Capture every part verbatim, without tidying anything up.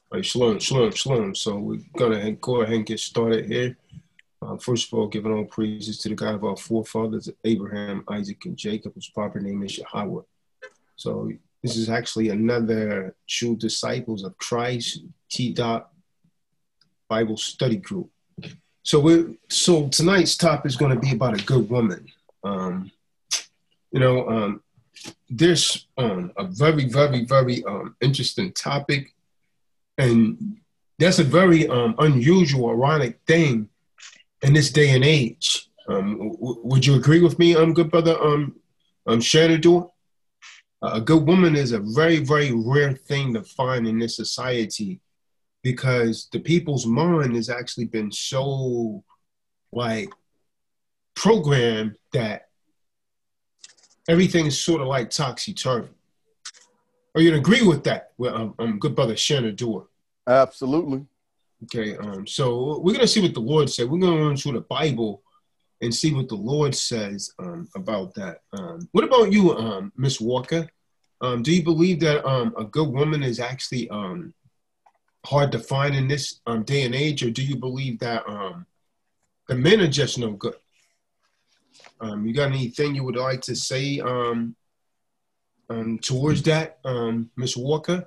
All right, shalom, shalom, shalom. So we're gonna go ahead and get started here. Uh, first of all, giving all praises to the God of our forefathers, Abraham, Isaac, and Jacob, whose proper name is Yahweh. So this is actually another True Disciples of Christ T D O C Bible Study Group. So we so tonight's topic is going to be about a good woman. Um, you know, um, there's um, a very, very, very um, interesting topic. And that's a very um, unusual, ironic thing in this day and age. Um, w- would you agree with me, um, good brother, um, um, Shanador? Uh, a good woman is a very, very rare thing to find in this society because the people's mind has actually been so, like, programmed that everything is sort of like topsy-turvy. Or you'd agree with that, with, um, um, good brother Shanador? Absolutely. Okay, um, so we're going to see what the Lord said. We're going to run through the Bible and see what the Lord says um, about that. Um, what about you, um, Miss Walker? Um, do you believe that um, a good woman is actually um, hard to find in this um, day and age, or do you believe that um, the men are just no good? Um, you got anything you would like to say um, um, towards that, um, Miss Walker?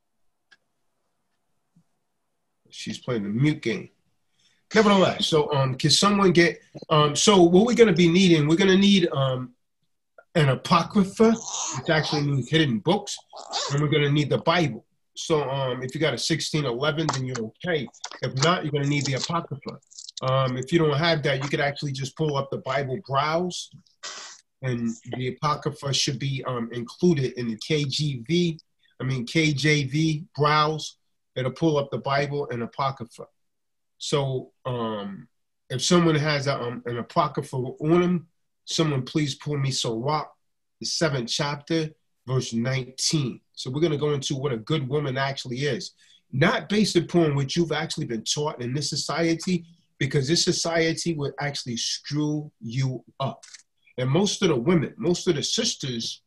She's playing the mute game. Nevertheless, so um, can someone get, um, so what we're going to be needing, we're going to need um, an apocrypha, which actually means hidden books, and we're going to need the Bible. So um, if you got a sixteen eleven, then you're okay. If not, you're going to need the apocrypha. Um, if you don't have that, you could actually just pull up the Bible browse, and the apocrypha should be um, included in the K G V, I mean K J V browse. It'll pull up the Bible and apocrypha. So um, if someone has a, um, an apocrypha on them, someone please pull me Sirach, the seventh chapter, verse nineteen. So we're going to go into what a good woman actually is. Not based upon what you've actually been taught in this society, because this society will actually screw you up. And most of the women, most of the sisters,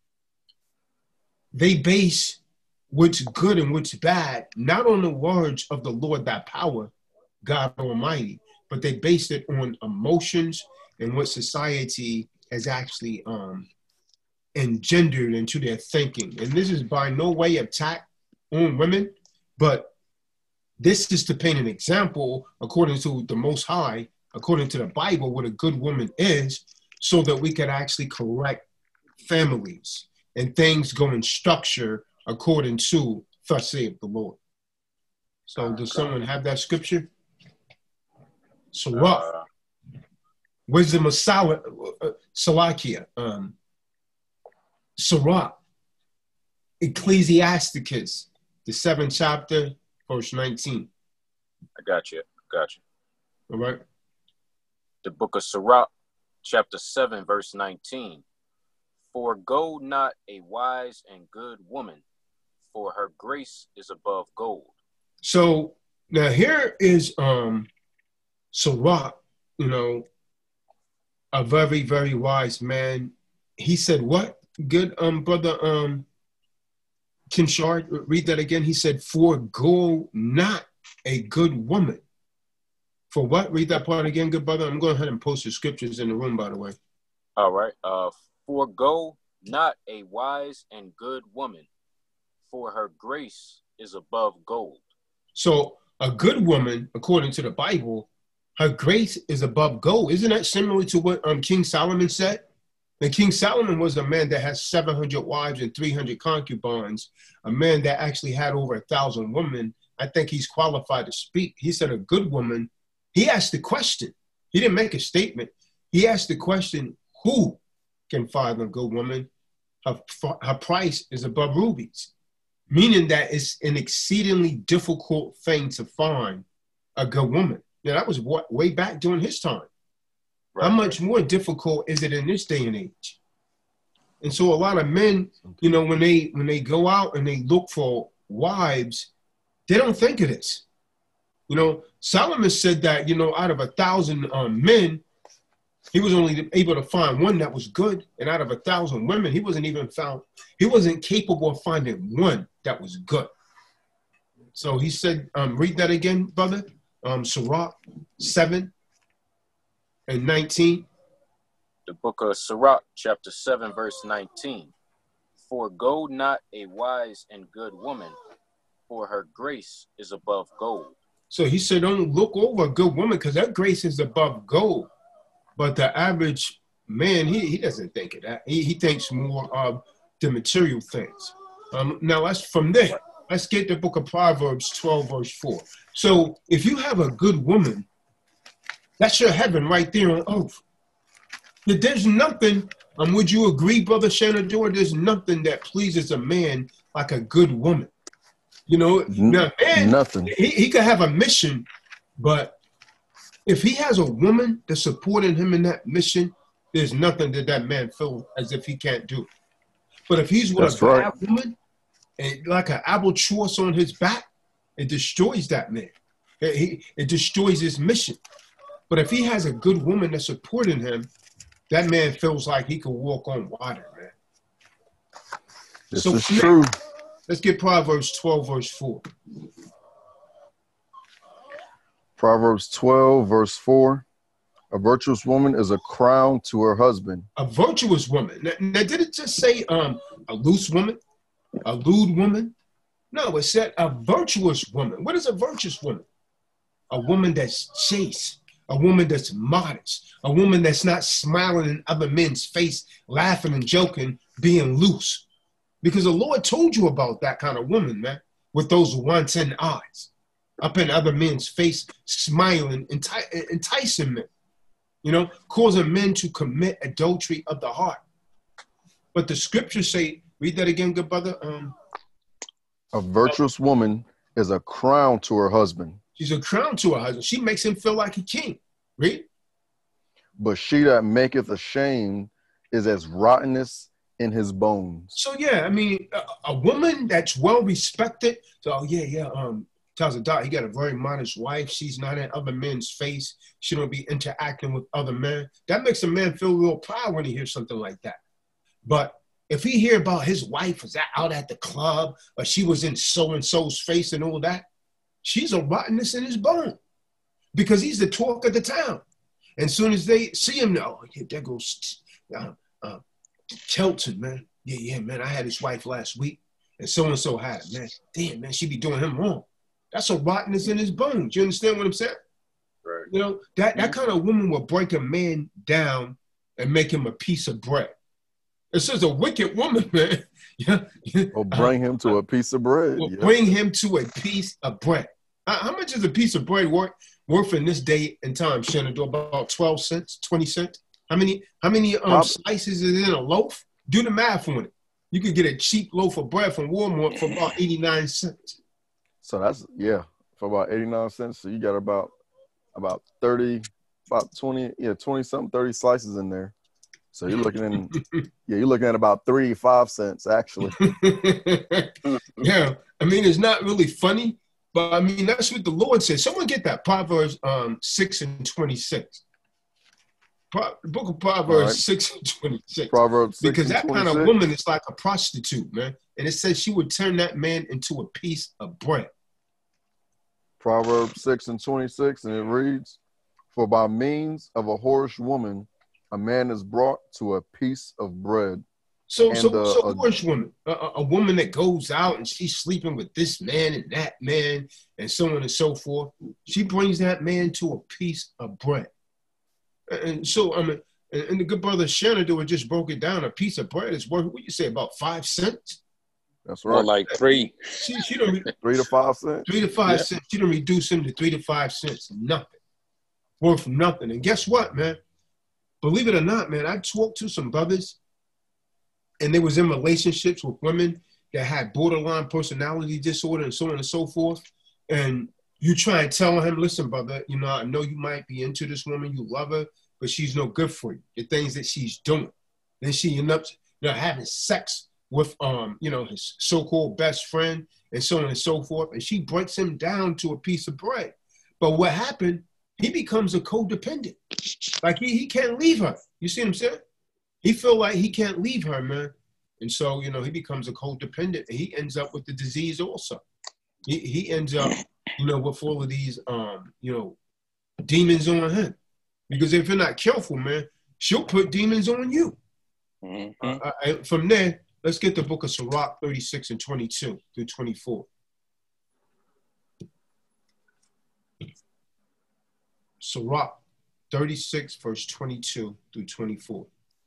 they base what's good and what's bad, not on the words of the Lord, that power, God Almighty, but they base it on emotions and what society has actually um, engendered into their thinking. And this is by no way attack on women, but this is to paint an example according to the Most High, according to the Bible, what a good woman is, so that we can actually correct families and things go in structure according to thus saith the Lord. So does someone have that scripture? Sirach, uh, wisdom of Sal- uh, Salakia, um, Sirach, Ecclesiasticus, the seventh chapter, verse nineteen. I got you. Got you. All right. The book of Sirach, chapter seven, verse nineteen. Forego not a wise and good woman, for her grace is above gold. So now here is um Sirach, you know, a very, very wise man. He said what? Good um brother um Kinshard, read that again. He said, forego not a good woman. For what? Read that part again, good brother. I'm going ahead and post the scriptures in the room, by the way. All right. Uh forego not a wise and good woman, for her grace is above gold. So a good woman, according to the Bible, her grace is above gold. Isn't that similar to what um, King Solomon said? And King Solomon was a man that has seven hundred wives and three hundred concubines, a man that actually had over a thousand women. I think he's qualified to speak. He said a good woman, he asked the question. He didn't make a statement. He asked the question, who can find a good woman? Her, her price is above rubies. Meaning that it's an exceedingly difficult thing to find a good woman. Now, that was what, way back during his time. Right. How much more difficult is it in this day and age? And so a lot of men, you know, when they when they go out and they look for wives, they don't think of this. You know, Solomon said that, you know, out of a thousand um, men, he was only able to find one that was good. And out of a thousand women, he wasn't even found, he wasn't capable of finding one that was good. So he said, um, read that again, brother. Um, Sirach seven and nineteen. The book of Sirach, chapter seven, verse nineteen. Forego not a wise and good woman, for her grace is above gold. So he said, don't look over a good woman because her grace is above gold. But the average man, he, he doesn't think of that. He, he thinks more of the material things. Um, now, let's from there, let's get the book of Proverbs twelve, verse four. So if you have a good woman, that's your heaven right there on earth. There's nothing, um, would you agree, Brother Shenandoah? There's nothing that pleases a man like a good woman. You know, now, man, nothing. He, he could have a mission, but if he has a woman that's supporting him in that mission, there's nothing that that man feels as if he can't do. But if he's with That's a bad right. woman, and like an albatross on his back, it destroys that man. It, he, it destroys his mission. But if he has a good woman that's supporting him, that man feels like he can walk on water, man. This so, is true. Let's get Proverbs twelve, verse four. Proverbs twelve, verse four. A virtuous woman is a crown to her husband. A virtuous woman. Now, now did it just say um, a loose woman? A lewd woman? No, it said a virtuous woman. What is a virtuous woman? A woman that's chaste. A woman that's modest. A woman that's not smiling in other men's face, laughing and joking, being loose. Because the Lord told you about that kind of woman, man, with those wanton eyes, up in other men's face, smiling, enti- enticing men, you know, causing men to commit adultery of the heart. But the scriptures say, read that again, good brother. Um, a virtuous uh, woman is a crown to her husband. She's a crown to her husband. She makes him feel like a king. Read. But she that maketh ashamed is as rottenness in his bones. So yeah, I mean, a, a woman that's well respected. So oh, yeah, yeah. Um, tazadaqshah, he got a very modest wife. She's not in other men's face. She don't be interacting with other men. That makes a man feel real proud when he hears something like that. But if he hear about his wife was out at the club or she was in so and so's face and all that, she's a rottenness in his bone because he's the talk of the town. And as soon as they see him, oh yeah, there goes uh, uh, Chelton, man. Yeah, yeah, man. I had his wife last week, and so and so had it, man. Damn, man, she be doing him wrong. That's a rottenness in his bones. You understand what I'm saying? Right. You know, that, that kind of woman will break a man down and make him a piece of bread. It says a wicked woman, man. Yeah. Or bring him to a piece of bread. Will yeah. bring him to a piece of bread. How, how much is a piece of bread worth, worth in this day and time, Shenandoah? About twelve cents, twenty cents? How many, how many um, slices is in a loaf? Do the math on it. You could get a cheap loaf of bread from Walmart for about eighty-nine cents. So that's, yeah, for about eighty-nine cents. So you got about, about thirty, about twenty, yeah, twenty something, thirty slices in there. So you're looking in, yeah, you're looking at about three, five cents actually. Yeah, I mean, it's not really funny, but I mean, that's what the Lord says. Someone get that, Proverbs um, six and twenty-six. Pro- the book of Proverbs right. six and twenty-six. Proverbs six because that and kind of woman is like a prostitute, man. And it says she would turn that man into a piece of bread. Proverbs six and twenty-six, and it reads, "For by means of a whorish woman, a man is brought to a piece of bread." So, and, so, uh, so, a whorish woman, a, a woman that goes out and she's sleeping with this man and that man, and so on and so forth. She brings that man to a piece of bread. And so, I mean, and the good brother Shenandoah just broke it down. A piece of bread is worth, what you say, about five cents? That's right. Or like three. She, she don't re- three to five cents. Three to five yeah. cents. She don't reduce him to three to five cents. Nothing. Worth nothing. And guess what, man? Believe it or not, man, I talked to some brothers, and they was in relationships with women that had borderline personality disorder and so on and so forth. And you try and tell him, listen, brother, you know, I know you might be into this woman, you love her, but she's no good for you. The things that she's doing. Then she ends up, you know, having sex with, um, you know, his so-called best friend and so on and so forth. And she breaks him down to a piece of bread. But what happened, he becomes a codependent. Like he, he can't leave her. You see what I'm saying? He feel like he can't leave her, man. And so, you know, he becomes a codependent and he ends up with the disease also. he, he ends up, you know, with all of these, um, you know, demons on him. Because if you're not careful, man, she'll put demons on you. Mm-hmm. Uh, I, from there, let's get the book of Sirach thirty-six and twenty-two through twenty-four. Sirach thirty-six, verse twenty-two through twenty-four.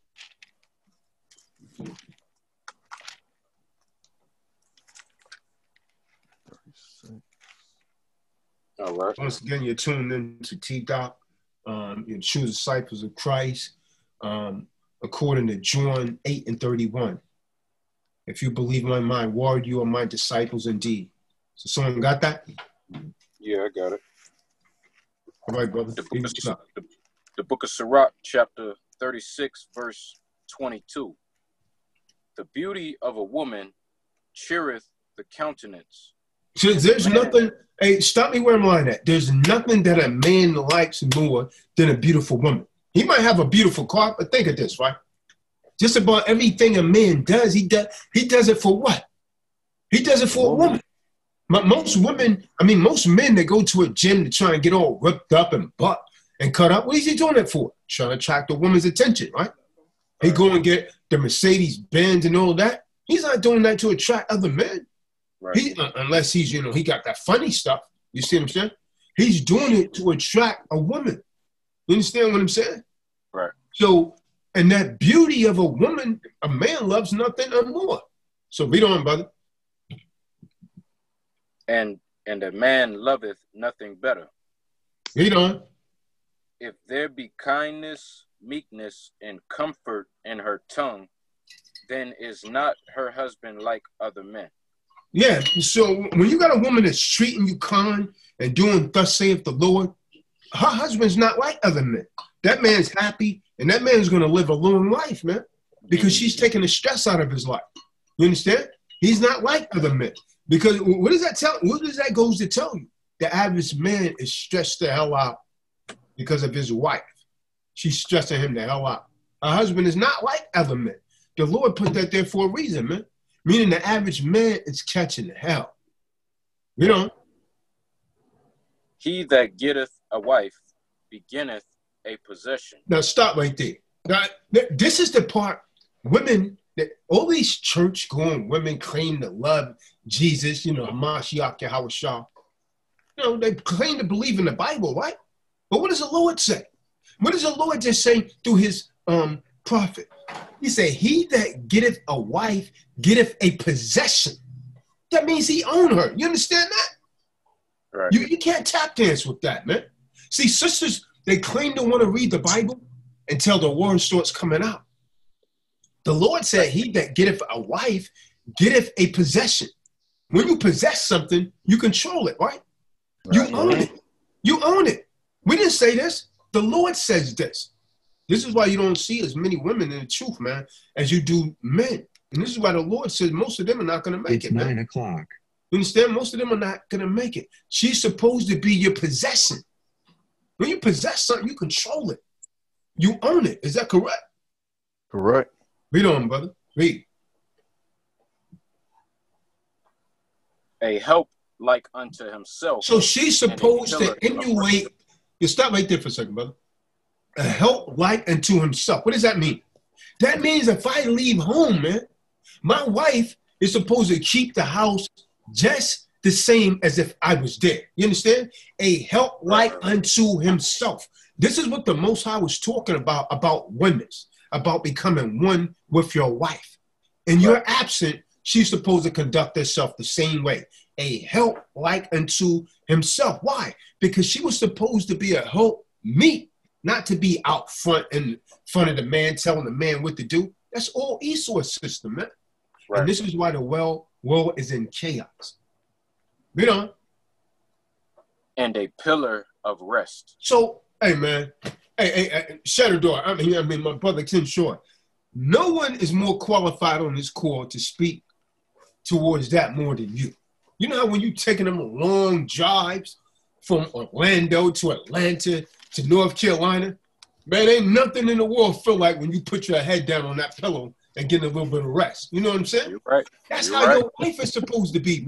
All right. Once again, you're tuned in to T D O C, um, your true disciples of Christ, um, according to John eight and thirty-one. If you believe my mind, word, you are my disciples indeed. So someone got that? Yeah, I got it. All right, brother. The book, of, the, the book of Sirach, chapter thirty-six, verse twenty-two. The beauty of a woman cheereth the countenance. So there's nothing, hey, stop me where I'm lying at. There's nothing that a man likes more than a beautiful woman. He might have a beautiful car, but think of this, right? Just about everything a man does, he does, he does it for what? He does it for a woman. Most women, I mean, most men that go to a gym to try and get all ripped up and butt and cut up, what is he doing it for? Trying to attract a woman's attention, right? He go and get the Mercedes Benz and all that. He's not doing that to attract other men. Right. He, uh, unless he's, you know, he got that funny stuff. You see what I'm saying? He's doing it to attract a woman. You understand what I'm saying? Right. So, and that beauty of a woman, a man loves nothing more. So read on, brother. And and a man loveth nothing better. Read on. If there be kindness, meekness, and comfort in her tongue, then is not her husband like other men. Yeah, so when you got a woman that's treating you kind and doing thus saith the Lord, her husband's not like other men. That man's happy, and that man's going to live a long life, man, because she's taking the stress out of his life. You understand? He's not like other men. Because what does that tell? What does that goes to tell you? The average man is stressed the hell out because of his wife. She's stressing him the hell out. Her husband is not like other men. The Lord put that there for a reason, man. Meaning the average man is catching hell. You know? He that getteth a wife beginneth a possession. Now stop right there. Now, this is the part women, that all these church-going women claim to love Jesus, you know, Mashiach, a o c. You know, they claim to believe in the Bible, right? But what does the Lord say? What does the Lord just say through his um, prophet? He said, he that getteth a wife getteth a possession. That means he owned her. You understand that? Right. You, you can't tap dance with that, man. See, sisters, they claim to want to read the Bible until the word starts coming out. The Lord said, he that getteth a wife getteth a possession. When you possess something, you control it, right? right. You own it. You own it. We didn't say this. The Lord says this. This is why you don't see as many women in the truth, man, as you do men. And this is why the Lord says most of them are not going to make it's it, man. nine o'clock. You understand? Most of them are not going to make it. She's supposed to be your possession. When you possess something, you control it. You own it. Is that correct? Correct. Read on, brother. Read. A help like unto himself. So she's supposed to emulate. You stop right there for a second, brother. A help like unto himself. What does that mean? That means if I leave home, man, my wife is supposed to keep the house just the same as if I was there. You understand? A help like unto himself. This is what the Most High was talking about, about oneness, about becoming one with your wife. In your absent, she's supposed to conduct herself the same way. A help like unto himself. Why? Because she was supposed to be a help me. Not to be out front in front of the man, telling the man what to do. That's all Esau's system, man. Right. And this is why the world, world is in chaos. Read on. And a pillar of rest. So, hey, man. Hey, hey, hey shut the door. I mean, I mean, my brother Ken Short. No one is more qualified on this call to speak towards that more than you. You know how when you taking them long drives from Orlando to Atlanta to North Carolina, man, ain't nothing in the world feel like when you put your head down on that pillow and getting a little bit of rest. You know what I'm saying? You're right. That's You're how right. your life is supposed to be, man.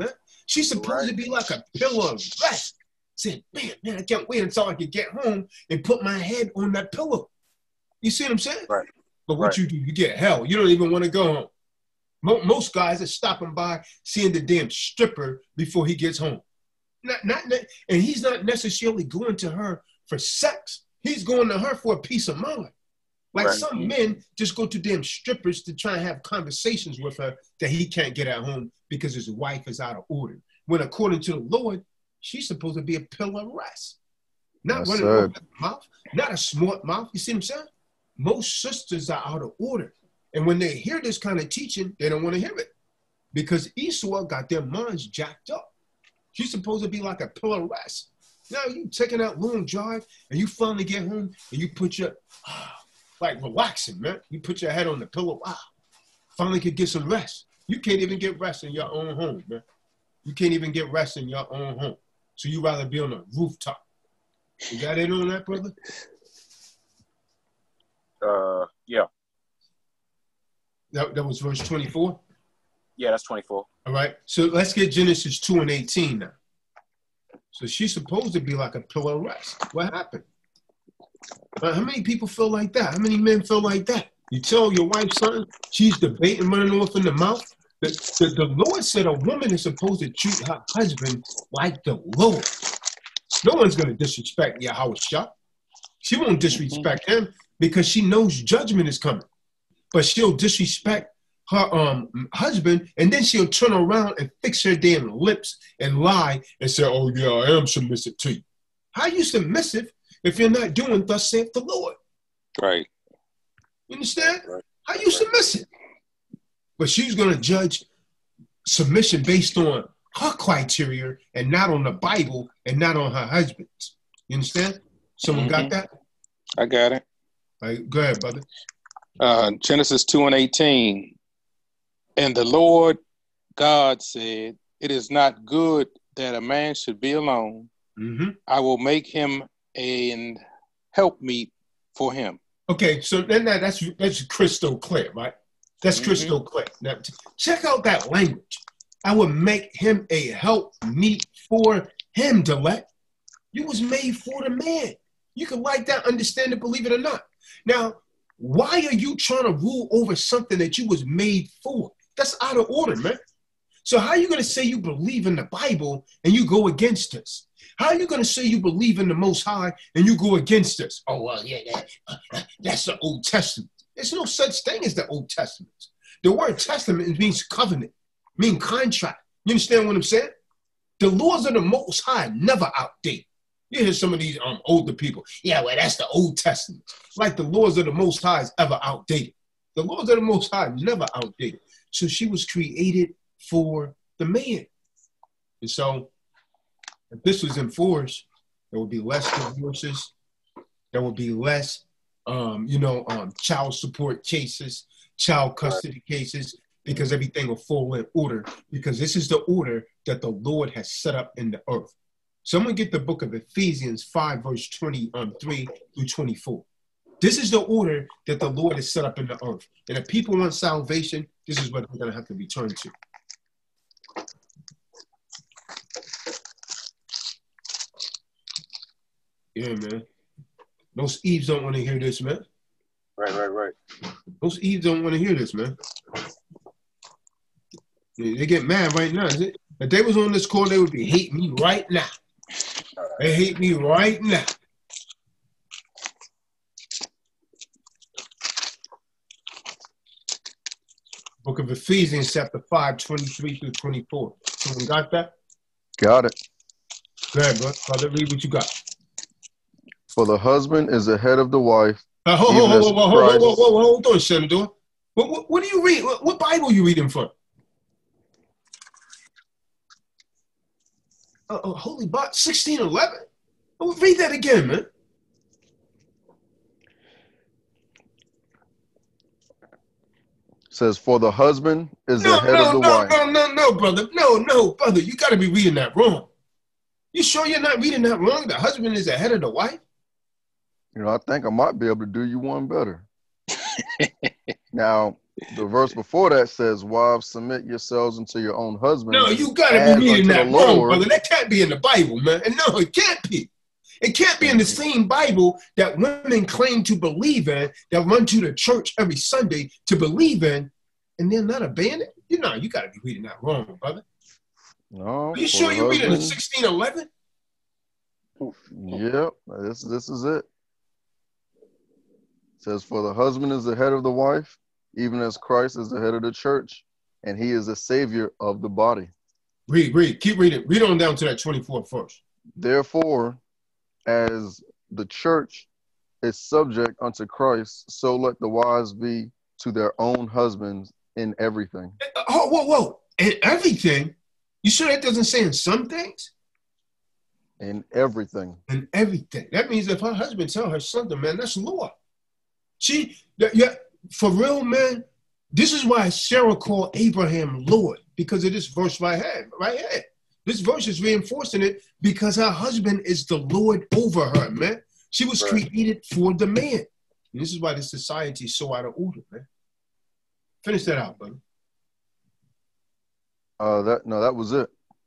She's supposed right. to be like a pillar of rest. Said, man, man, I can't wait until I can get home and put my head on that pillow. You see what I'm saying? Right. But what right. you do, you get hell. You don't even want to go home. Mo- most guys are stopping by, seeing the damn stripper before he gets home. Not, not, and he's not necessarily going to her for sex. He's going to her for a peace of mind. Like right. some men just go to damn strippers to try and have conversations with her that he can't get at home because his wife is out of order. When according to the Lord, she's supposed to be a pillar of rest. Not running off the mouth, not a smart mouth. You see what I'm saying? Most sisters are out of order. And when they hear this kind of teaching, they don't want to hear it. Because Esau got their minds jacked up. She's supposed to be like a pillar of rest. Now you taking that long drive and you finally get home and you put your, like relaxing, man. You put your head on the pillow. Wow. Finally could get some rest. You can't even get rest in your own home, man. You can't even get rest in your own home. So you rather be on a rooftop. You got it on that, brother? Uh, yeah. That, that was verse twenty-four? Yeah, that's twenty-four. All right. So let's get Genesis two and eighteen now. So she's supposed to be like a pillar of rest. What happened? Uh, how many people feel like that? How many men feel like that? You tell your wife something, she's debating, running off in the mouth. The, the, the Lord said a woman is supposed to treat her husband like the Lord. No one's going to disrespect a o c. She won't disrespect him because she knows judgment is coming. But she'll disrespect her um, husband, and then she'll turn around and fix her damn lips and lie and say, oh, yeah, I am submissive to you. How are you submissive if you're not doing thus saith the Lord? Right. You understand? Right. How are you submissive? But she's going to judge submission based on her criteria and not on the Bible and not on her husband's. You understand? Someone mm-hmm. got that? I got it. All right, go ahead, brother. Uh, Genesis two and eighteen. And the Lord God said, it is not good that a man should be alone. Mm-hmm. I will make him an helpmeet for him. Okay, so then that, that's that's crystal clear, right? That's Mm-hmm. crystal clear. Now, check out that language. I will make him a helpmeet for him, Delette. You was made for the man. You can like that, understand it, believe it or not. Now, why are you trying to rule over something that you was made for? That's out of order, man. So how are you going to say you believe in the Bible and you go against us? How are you going to say you believe in the Most High and you go against us? Oh, well, yeah, that, uh, that's the Old Testament. There's no such thing as the Old Testament. The word testament means covenant, means contract. You understand what I'm saying? The laws of the Most High never outdate. You hear some of these um, older people. Yeah, well, that's the Old Testament. Like the laws of the Most High is ever outdated. The laws of the Most High never outdated. So she was created for the man. And so if this was enforced, there would be less divorces. There would be less, um, you know, um, child support cases, child custody cases, because everything will fall in order, because this is the order that the Lord has set up in the earth. Someone get the book of Ephesians five, verse twenty-three through twenty-four. This is the order that the Lord has set up in the earth. And if people want salvation, this is what they're going to have to return to. Yeah, man. Most Eves don't want to hear this, man. Right, right, right. Most Eves don't want to hear this, man. They, they get mad right now. Is it? If they was on this call, they would be hating me right now. They hate me right now. Book of Ephesians, chapter five, twenty-three through twenty-four. Someone got that? Got it. Go ahead, bro. Father, read what you got. For the husband is the head of the wife. Uh, hold, hold, hold, hold, hold, hold, hold, hold, hold on, Shenador. What, what, what do you read? What, what Bible are you reading from? Uh, uh, Holy Bible, sixteen eleven? Oh, read that again, man. Says, for the husband is no, the head no, of the no, wife. No, no, no, no, brother. No, no, brother. You got to be reading that wrong. You sure you're not reading that wrong? The husband is the head of the wife? You know, I think I might be able to do you one better. Now, The verse before that says, wives, submit yourselves unto your own husbands. No, you got to as be reading unto that the wrong, Lord. brother. That can't be in the Bible, man. And no, it can't be. It can't be in the same Bible that women claim to believe in, that run to the church every Sunday to believe in, and they're not abandoned. You know, you got to be reading that wrong, brother. No. Are you sure you're reading in sixteen eleven? Yep, this this is it. It says, for the husband is the head of the wife, even as Christ is the head of the church, and he is the savior of the body. Read, read, keep reading. Read on down to that twenty-four first. Therefore, as the church is subject unto Christ, so let the wives be to their own husbands in everything. Oh, whoa, whoa. In everything? You sure that doesn't say in some things? In everything. In everything. That means if her husband tell her something, man, that's law. She, yeah, for real, man, this is why Sarah called Abraham Lord, because of this verse right here, right here. This verse is reinforcing it because her husband is the Lord over her, man. She was Right. created for the man. And this is why this society is so out of order, man. Finish that out, brother. Uh, that no, that was it.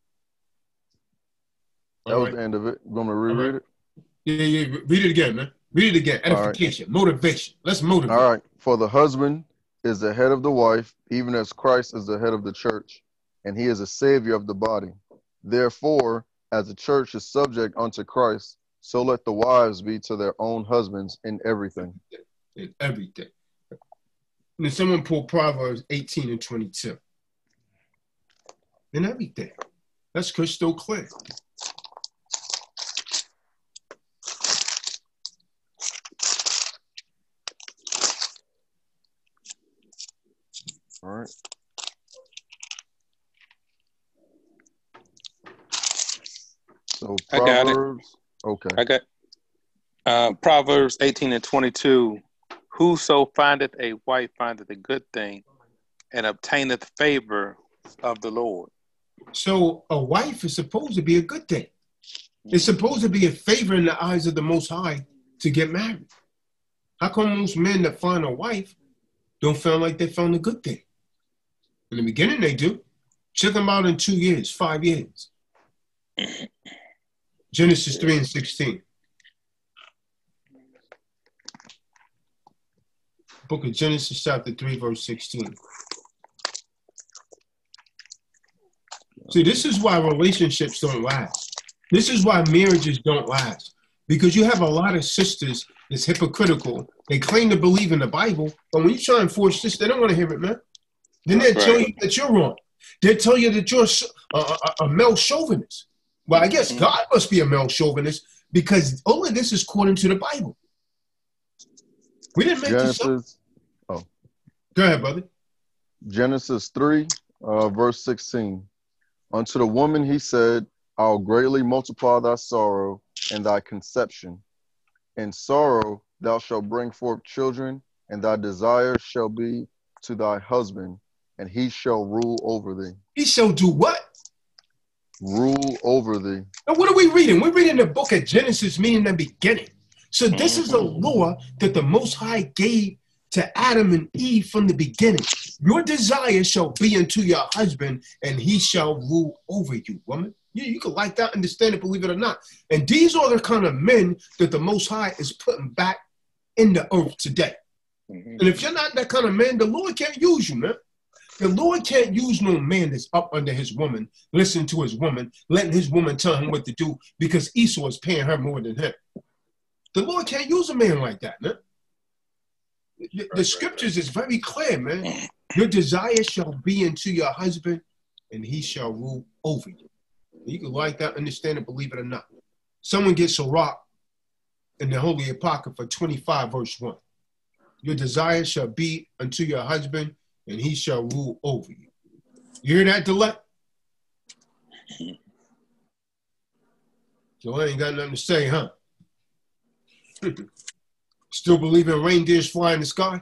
That All was right. the end of it. You want me to reread All right. it? Yeah, yeah, read it again, man. Read it again. Edification, right. Motivation. Let's motivate. All right. For the husband is the head of the wife, even as Christ is the head of the church, and he is a savior of the body. Therefore, as the church is subject unto Christ, so let the wives be to their own husbands in everything. In everything. And then someone pulled Proverbs eighteen and twenty-two. In everything. That's crystal clear. All right. So Proverbs. I got it. Okay. I got uh, Proverbs eighteen and twenty-two. Whoso findeth a wife findeth a good thing, and obtaineth favor of the Lord. So a wife is supposed to be a good thing. It's supposed to be a favor in the eyes of the Most High to get married. How come most men that find a wife don't feel like they found a good thing? In the beginning, they do. Check them out in two years, five years. Genesis three and sixteen. Book of Genesis, chapter three, verse sixteen. See, this is why relationships don't last. This is why marriages don't last. Because you have a lot of sisters that's hypocritical. They claim to believe in the Bible, but when you try and force this, they don't want to hear it, man. Then they'll tell you that you're wrong. They'll tell you that you're a, a, a male chauvinist. Well, I guess God must be a male chauvinist because all of this is according to the Bible. We didn't make Genesis, this up. Oh. Go ahead, brother. Genesis three, uh, verse sixteen. Unto the woman he said, I'll greatly multiply thy sorrow and thy conception. In sorrow thou shalt bring forth children, and thy desire shall be to thy husband, and he shall rule over thee. He shall do what? Rule over thee. Now, what are we reading? We're reading the book of Genesis, meaning the beginning. So this is a law that the Most High gave to Adam and Eve from the beginning. Your desire shall be unto your husband, and he shall rule over you, woman. You, you can like that, understand it, believe it or not. And these are the kind of men that the Most High is putting back in the earth today. Mm-hmm. And if you're not that kind of man, the Lord can't use you, man. The Lord can't use no man that's up under his woman, listen to his woman, letting his woman tell him what to do because Esau is paying her more than him. The Lord can't use a man like that, man. The, the scriptures is very clear, man. Your desire shall be unto your husband, and he shall rule over you. You can like that, understand it, believe it or not. Someone gets Sirach in the Holy Apocrypha twenty-five, verse one. Your desire shall be unto your husband, and he shall rule over you. You hear that, Delette? So I ain't got nothing to say, huh? Still believe in reindeers fly in the sky?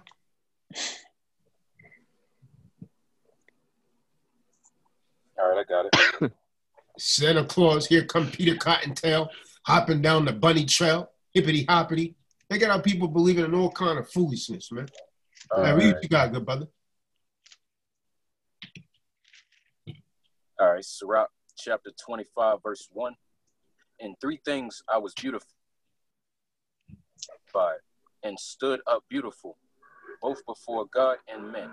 All right, I got it. Santa Claus, here come Peter Cottontail, hopping down the bunny trail, hippity hoppity. They got our people believing in all kind of foolishness, man. All right, read what you got, good brother. All right, Sirach chapter twenty-five, verse one. In three things I was beautified and stood up beautiful, both before God and men.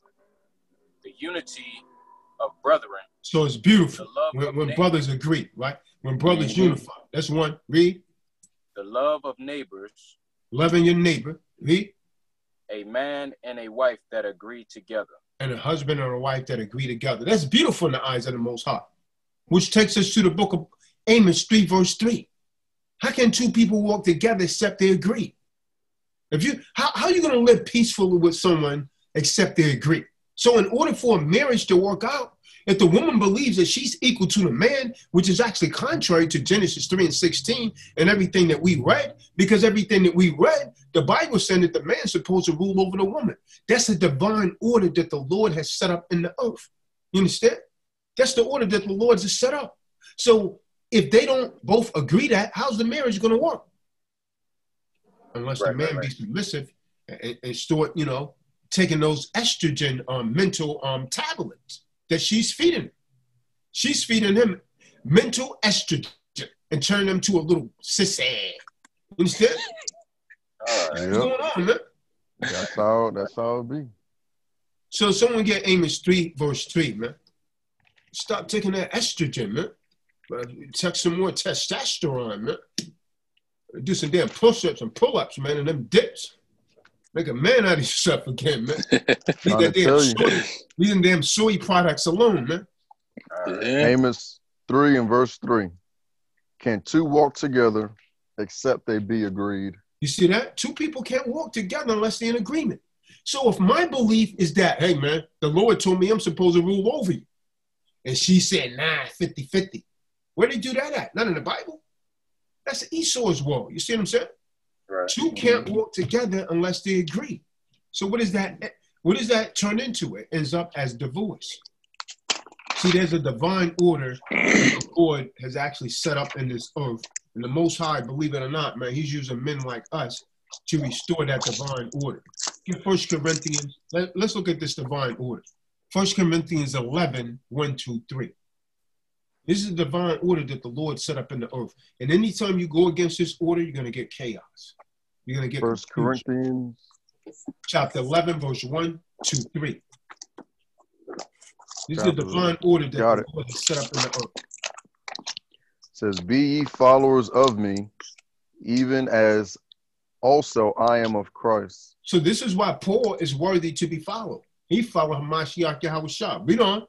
The unity of brethren. So it's beautiful when, when brothers agree, right? When brothers mm-hmm. unify. That's one. Read. The love of neighbors. Loving your neighbor. Read. A man and a wife that agree together. And a husband and a wife that agree together. That's beautiful in the eyes of the Most High. Which takes us to the book of Amos three, verse three. How can two people walk together except they agree? If you, how, how are you going to live peacefully with someone except they agree? So in order for a marriage to work out, if the woman believes that she's equal to the man, which is actually contrary to Genesis three and sixteen and everything that we read, because everything that we read, the Bible said that the man's supposed to rule over the woman. That's a divine order that the Lord has set up in the earth. You understand? That's the order that the Lord has set up. So if they don't both agree that, how's the marriage going to work? Unless right, the man right, right. be submissive and, and start, you know, taking those estrogen um, mental um, tablets that she's feeding him. She's feeding him mental estrogen and turning him to a little sissy. You understand? Uh, What's yep. going on, man? That's how, that's how it be. So someone get Amos three, verse three, man. Stop taking that estrogen, man. Take some more testosterone, man. Do some damn push-ups and pull-ups, man, and them dips. Make a man out of yourself again, man. Leave that damn soy, leave them damn soy products alone, man. Yeah. Amos three and verse three. Can two walk together except they be agreed? You see that? Two people can't walk together unless they're in agreement. So if my belief is that, hey, man, the Lord told me I'm supposed to rule over you. And she said, nah, fifty-fifty. Where did they do that at? Not in the Bible. That's Esau's wall. You see what I'm saying? Right. Two can't walk together unless they agree. So what is that? What does that turn into? It ends up as divorce. See, there's a divine order that the Lord has actually set up in this earth. And the Most High, believe it or not, man, he's using men like us to restore that divine order. In First Corinthians, let, let's look at this divine order. First Corinthians eleven, one, two, three. This is the divine order that the Lord set up in the earth. And anytime you go against this order, you're going to get chaos. You're going to get First Corinthians. Chapter eleven, verse one, two, three. This is the divine order that the Lord has set up in the earth. It says, be ye followers of me, even as also I am of Christ. So this is why Paul is worthy to be followed. He followed Hamashiach Yahushua. Read on.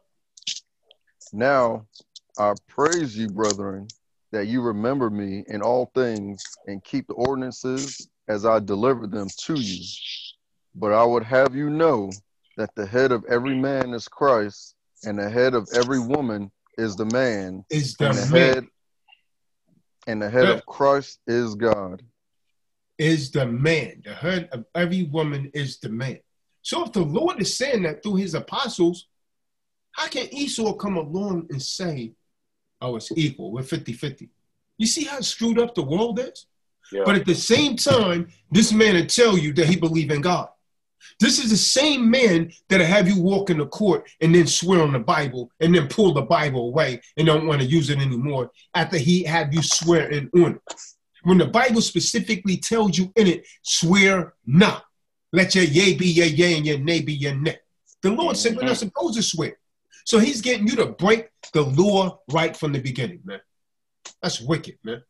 Now, I praise you, brethren, that you remember me in all things and keep the ordinances as I delivered them to you. But I would have you know that the head of every man is Christ, and the head of every woman is the man, is the, and the man. head and the head yeah. of Christ is God. Is the man. The head of every woman is the man. So if the Lord is saying that through his apostles, how can Esau come along and say, oh, it's equal, we're fifty-fifty? You see how screwed up the world is? Yeah. But at the same time, this man will tell you that he believes in God. This is the same man that'll have you walk in the court and then swear on the Bible and then pull the Bible away and don't want to use it anymore after he had you swear in on it. When the Bible specifically tells you in it, swear not. Let your yea be your yea and your nay be your nay. The Lord said we're not supposed to swear. So he's getting you to break the law right from the beginning, man. That's wicked, man.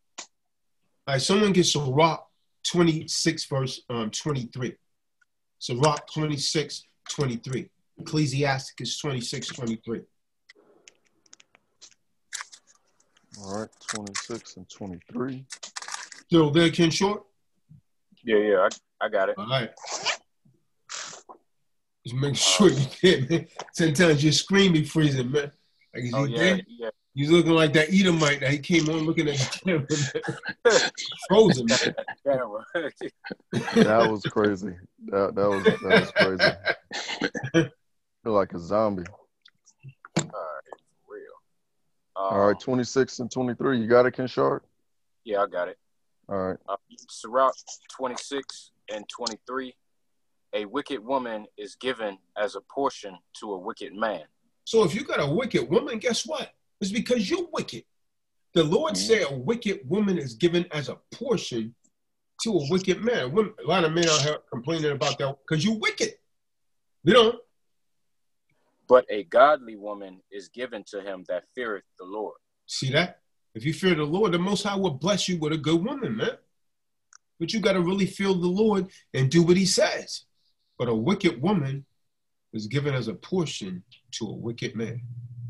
All right, someone get Sirach twenty-six, verse um, twenty-three. Sirach twenty-six, twenty-three. Ecclesiasticus twenty-six, twenty-three. All right, twenty-six and twenty-three. Still there, Ken Short? Yeah, yeah, I, I got it. All right. Just make sure you get, man. Sometimes your screen be freezing, man. Like, is oh, you yeah, there? yeah. He's looking like that Edomite that he came on looking at the camera. Frozen, man. That was crazy. That, that was that was crazy. Feel like a zombie. All right, for real. Um, All right, twenty-six and twenty-three. You got it, Ken Sharp? Yeah, I got it. All right. Uh, Sirach twenty-six and twenty-three. A wicked woman is given as a portion to a wicked man. So if you got a wicked woman, guess what? It's because you're wicked. The Lord Mm-hmm. said a wicked woman is given as a portion to a wicked man. Women, a lot of men out here complaining about that because you're wicked. You know? But a godly woman is given to him that feareth the Lord. See that? If you fear the Lord, the Most High will bless you with a good woman, man. But you got to really fear the Lord and do what he says. But a wicked woman is given as a portion to a wicked man.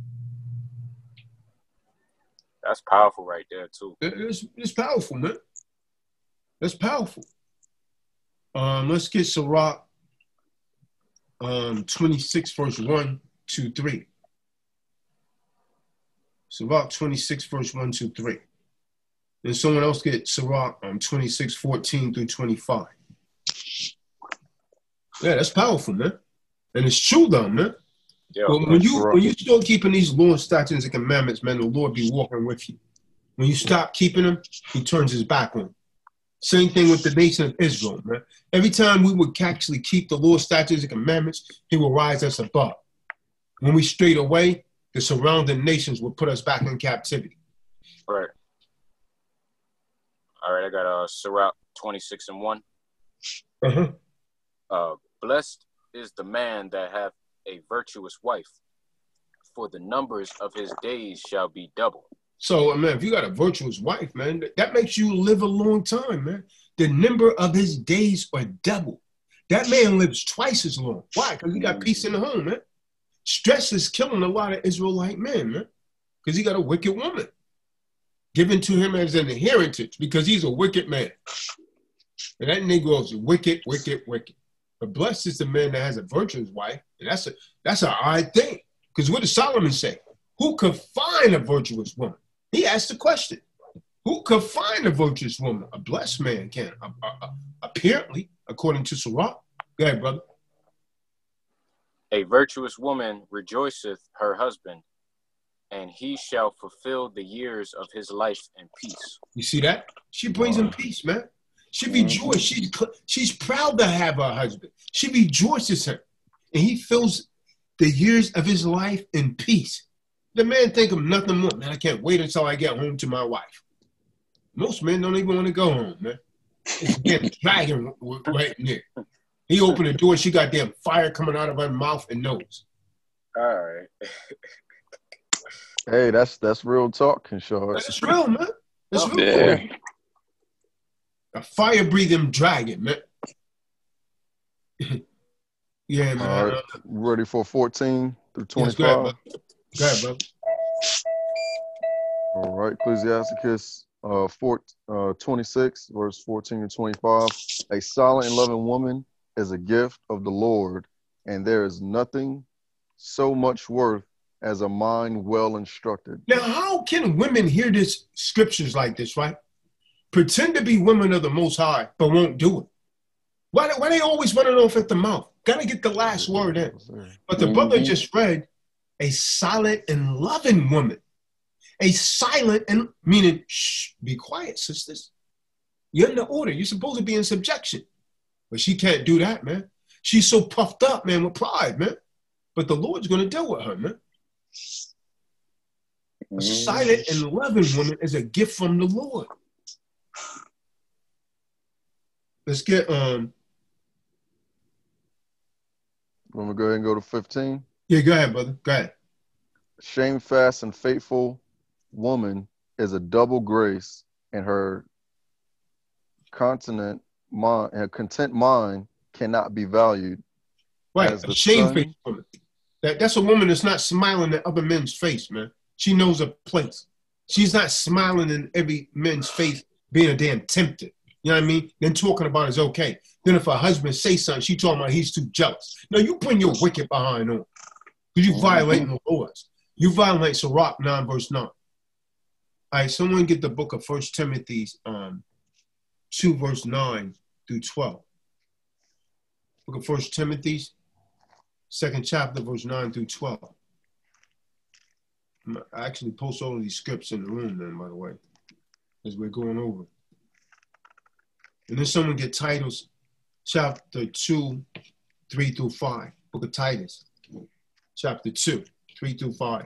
That's powerful right there, too. It's, it's powerful, man. That's powerful. Um, let's get Sirach um, twenty-six, verse one, two, three. Sirach twenty-six, verse one, two, three. And someone else get Sirach um, twenty-six, fourteen through twenty-five. Yeah, that's powerful, man. And it's true, though, man. Yeah, But when you when you start keeping these laws, statutes, and commandments, man, the Lord be walking with you. When you stop keeping them, he turns his back on you. Same thing with the nation of Israel, man. Every time we would actually keep the law, statutes, and commandments, he will rise us above. When we strayed away, the surrounding nations will put us back in captivity. Right. All right, I got uh, Sirach twenty-six and one. Uh-huh. Uh, Blessed is the man that hath a virtuous wife, for the numbers of his days shall be double. So, man, if you got a virtuous wife, man, that makes you live a long time, man. The number of his days are double. That man lives twice as long. Why? Because he got peace in the home, man. Stress is killing a lot of Israelite men, man, because he got a wicked woman given to him as an inheritance because he's a wicked man. And that Negro is wicked, wicked, wicked. But blessed is the man that has a virtuous wife, and that's a that's an odd thing. Because what does Solomon say? Who could find a virtuous woman? He asked the question. Who could find a virtuous woman? A blessed man can. Uh, uh, uh, apparently, according to Sirach. Go ahead, brother. A virtuous woman rejoiceth her husband, and he shall fulfill the years of his life in peace. You see that? She brings him peace, man. She rejoices. She's, she's proud to have her husband. She rejoices him. And he fills the years of his life in peace. The man think of nothing more. Man, I can't wait until I get home to my wife. Most men don't even want to go home, man. It's getting dragging right in there. He opened the door. She got damn fire coming out of her mouth and nose. All right. Hey, that's that's real talk, Kinshard. That's real, man. That's real. Yeah. Talk. A fire-breathing dragon, man. Yeah, man. All right. Ready for fourteen through twenty-five? Yes, go ahead, brother. Go ahead, brother. All right, Ecclesiasticus uh, four, uh, twenty-six, verse fourteen to twenty-five. A silent and loving woman is a gift of the Lord, and there is nothing so much worth as a mind well instructed. Now, how can women hear this scriptures like this, right? Pretend to be women of the Most High, but won't do it. Why, why they always running off at the mouth? Got to get the last word in. But the brother Mm-hmm. just read a silent and loving woman. A silent and, meaning, shh, be quiet, sisters. You're in the order. You're supposed to be in subjection. But she can't do that, man. She's so puffed up, man, with pride, man. But the Lord's going to deal with her, man. A silent and loving woman is a gift from the Lord. Let's get, um, Want me to go ahead and go to fifteen? yeah, go ahead, brother. Go ahead. Shamefast and faithful woman is a double grace, and her continent mind, her content mind cannot be valued. Right, As a the shamefaced sun- woman. That, that's a woman that's not smiling at other men's face, man. She knows her place. She's not smiling in every man's face, being a damn tempted. You know what I mean? Then talking about is okay. Then if her husband say something, she talking about he's too jealous. No, you bring your wicked behind on. Because you violating the laws. You violate Sirach nine, verse nine. All right, someone get the book of First Timothy um, two, verse nine through twelve. Book of First Timothy, second chapter, verse nine through twelve. I actually post all of these scripts in the room, then, by the way, as we're going over. And then someone get Titus, chapter two, three through five. Book of Titus, chapter two, three through five.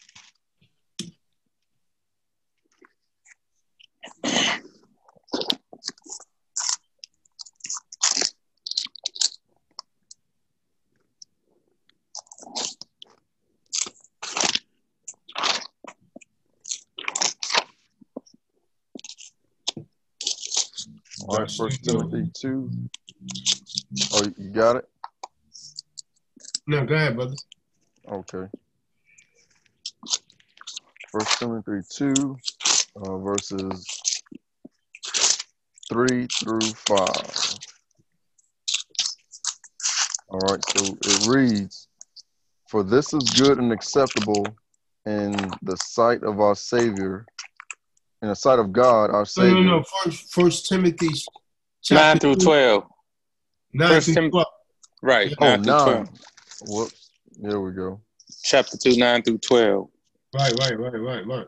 All right, First Timothy two. Oh, you got it? No, go ahead, brother. Okay. First Timothy two, uh, verses three through five. All right, so it reads, "For this is good and acceptable in the sight of our Savior, in the sight of God, our No, Savior." no, no. First, First Timothy Nine chapter through two, twelve. nine First through Tim- twelve. Right. Yeah. Oh, Nine through nine. twelve. Whoops. There we go. Chapter two, nine through twelve. Right, right, right, right, right.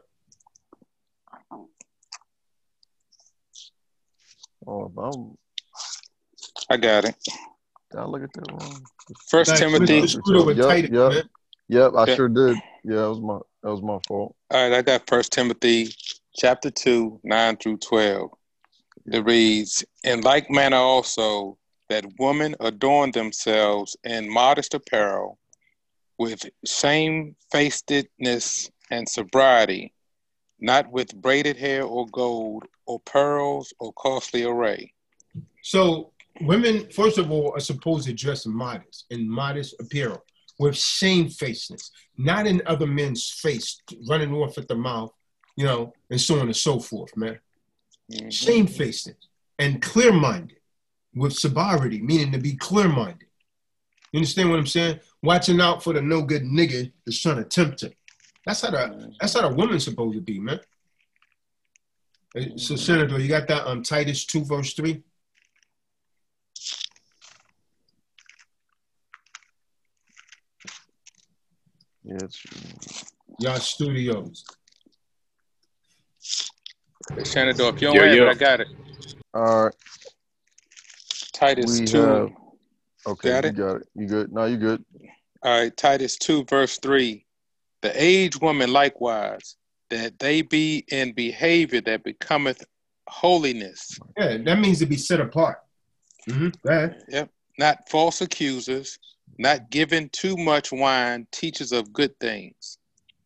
Oh, I'm, I got it. did I look at that wrong? First Like, Timothy. Mister Scooter with Yep, Titus, yep, man. yep. I Yep. sure did. Yeah, that was my that was my fault. All right, I got First Timothy chapter two, nine through twelve. It reads, "In like manner also, that women adorn themselves in modest apparel, with shamefacedness and sobriety, not with braided hair or gold or pearls or costly array." So women, first of all, are supposed to dress modest, in modest apparel, with shamefacedness, not in other men's face, running off at the mouth, you know, and so on and so forth, man. Mm-hmm. Shamefacedness and clear-minded, with sobriety, meaning to be clear-minded. You understand what I'm saying? Watching out for the no good nigga that's trying to tempt her. That's how the that's how the woman's supposed to be, man. So, Senator, you got that um Titus two verse three? Yeah, it's Y'all studios. Shannon, if you don't Yeah, have yeah. it, I got it. all right. Titus We two. have okay. Got You it? got it. You good? No, you good. All right, Titus two, verse three. "The aged woman likewise, that they be in behavior that becometh holiness." Yeah, that means to be set apart. Mm-hmm. Go ahead. Yep. "Not false accusers, not given too much wine, teachers of good things.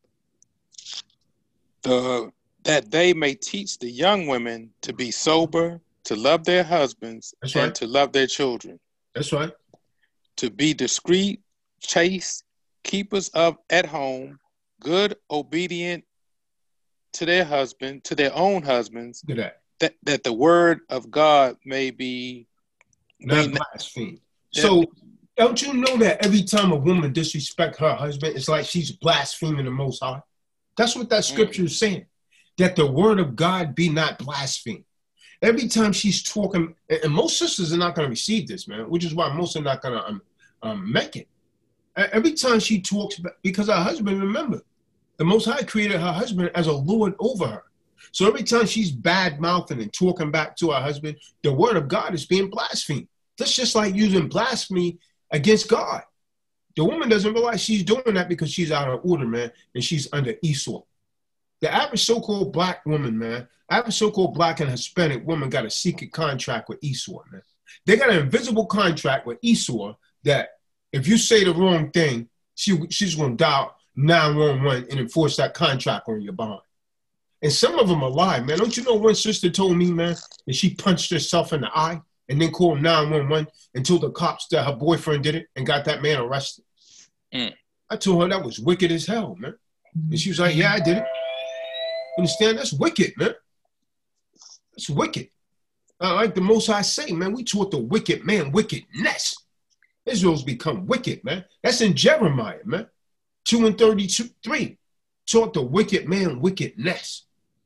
The, that they may teach the young women to be sober, to love their husbands, That's and right. to love their children, That's right. to be discreet, chaste, keepers of at home, good, obedient to their husband, to their own husbands, Look at that. that, that the word of God may be may Not blaspheme. that, So don't you know that every time a woman disrespects her husband, it's like she's blaspheming the Most High? That's what that scripture is saying. That the word of God be not blasphemed. Every time she's talking, and most sisters are not going to receive this, man, which is why most are not going to um, um, make it. Every time she talks, because her husband, remember, the Most High created her husband as a lord over her. So every time she's bad-mouthing and talking back to her husband, the word of God is being blasphemed. That's just like using blasphemy against God. The woman doesn't realize she's doing that because she's out of order, man, and she's under Esau. The average so-called black woman, man, average so-called black and Hispanic woman got a secret contract with Esau, man. They got an invisible contract with Esau that if you say the wrong thing, she, she's going to dial nine one one and enforce that contract on your bond. And some of them are lying, man. Don't you know one sister told me, man, that she punched herself in the eye and then called nine one one and told the cops that her boyfriend did it and got that man arrested? Mm. I told her that was wicked as hell, man. And she was like, yeah, I did it. Understand? That's wicked, man. That's wicked. Uh, like the Most High say, man, we taught the wicked man wickedness. Israel's become wicked, man. That's in Jeremiah, man. two and thirty-two, three. Taught the wicked man wickedness.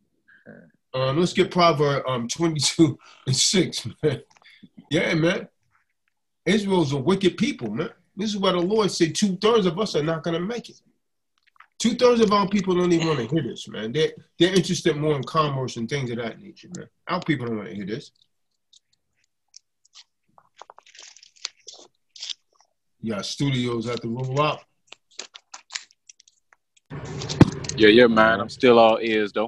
Um, let's get Proverbs um, twenty-two and six, man. Yeah, man. Israel's a wicked people, man. This is why the Lord said two-thirds of us are not going to make it. Two-thirds of our people don't even want to hear this, man. They're, they're interested more in commerce and things of that nature, man. Our people don't want to hear this. Yeah, studios have to roll out. Yeah, yeah, man. All I'm right. still all ears though.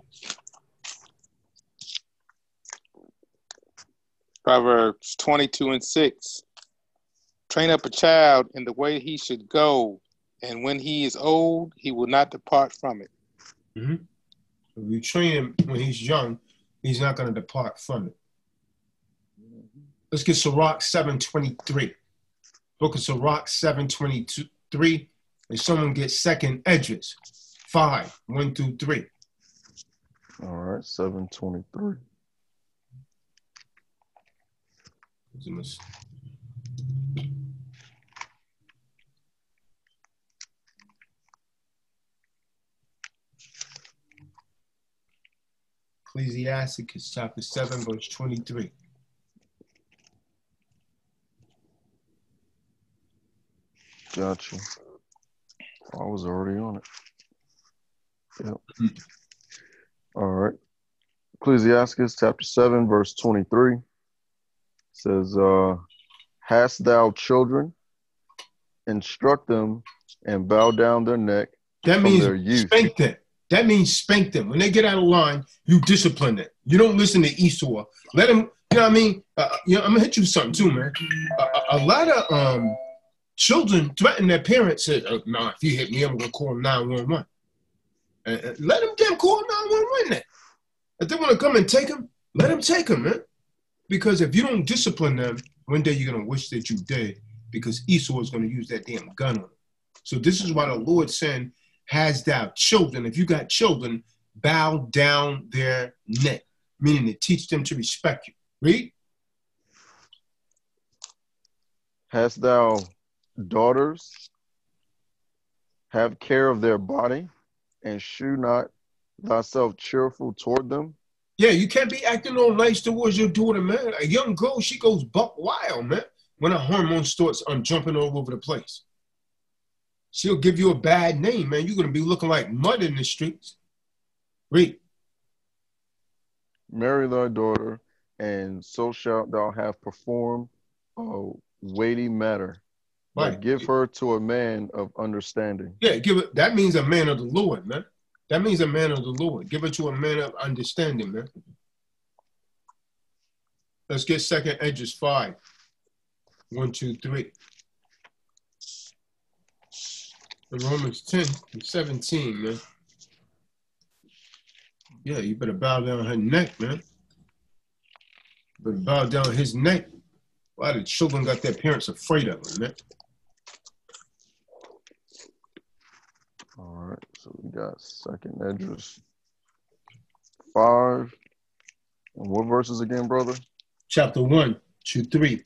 Proverbs twenty-two and six. Train up a child in the way he should go, and when he is old, he will not depart from it. Mm-hmm. If you train him when he's young, he's not going to depart from it. Let's get Sirach seven twenty-three. Book of Sirach seven twenty-three. And someone gets second Edges five, one through three. All right, seven twenty-three. Ecclesiasticus chapter seven, verse twenty-three. Gotcha. I was already on it. Yep. Mm-hmm. All right. Ecclesiasticus chapter seven, verse twenty-three says, uh, hast thou children? Instruct them and bow down their neck. That means spank them. That means spank them. When they get out of line, you discipline them. You don't listen to Esau. Let them, you know what I mean? Uh, you know, I'm going to hit you with something too, man. A, a, a lot of um, children threaten their parents, say, oh, nah, if you hit me, I'm going to call nine one one. Uh, let them damn call nine one one then. If they want to come and take them, let them take them, man. Because if you don't discipline them, one day you're going to wish that you did, because Esau is going to use that damn gun on them. So this is why the Lord said, has thou children? If you got children, bow down their neck, meaning to teach them to respect you. Read. Hast thou daughters? Have care of their body, and shew not thyself cheerful toward them. Yeah, you can't be acting all nice towards your daughter, man. A young girl, she goes buck wild, man, when her hormones starts um, jumping all over the place. She'll give you a bad name, man. You're going to be looking like mud in the streets. Read. Marry thy daughter, and so shalt thou have performed a weighty matter. But Right. give her to a man of understanding. Yeah, give it. That means a man of the Lord, man. That means a man of the Lord. Give it to a man of understanding, man. Let's get second Edges five. One, two, three. In Romans ten and seventeen, man. Yeah, you better bow down her neck, man. You better bow down his neck. A lot of children got their parents afraid of them, man. All right, so we got second Edges five. And what verses again, brother? Chapter one, two, three.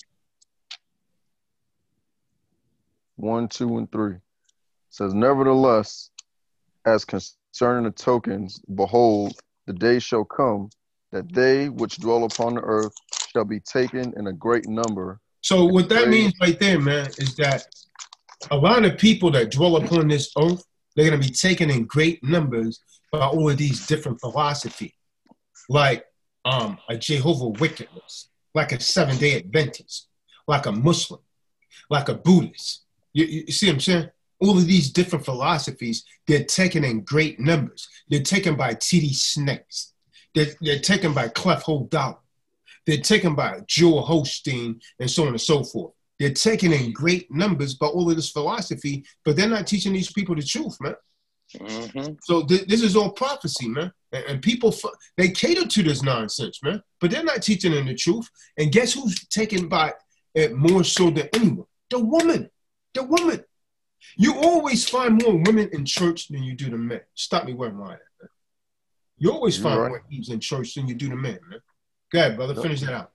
One, two, and three. It says, nevertheless, as concerning the tokens, behold, the day shall come that they which dwell upon the earth shall be taken in a great number. So what that they, means right there, man, is that a lot of people that dwell upon this earth, they're going to be taken in great numbers by all of these different philosophies, like um, a Jehovah Witness, like a Seventh-day Adventist, like a Muslim, like a Buddhist. You, you see what I'm saying? All of these different philosophies, they're taken in great numbers. They're taken by T D Snakes. They're, they're taken by Clef Hodollah. They're taken by Joel Holstein and so on and so forth. They're taken in great numbers by all of this philosophy, but they're not teaching these people the truth, man. Mm-hmm. So th- this is all prophecy, man. And, and people, f- they cater to this nonsense, man, but they're not teaching them the truth. And guess who's taken by it more so than anyone? The woman. The woman. You always find more women in church than you do the men. Stop me where I'm at, man. You always You're find right. more Eves in church than you do the men, man. Go ahead, brother. Yep. Finish that out.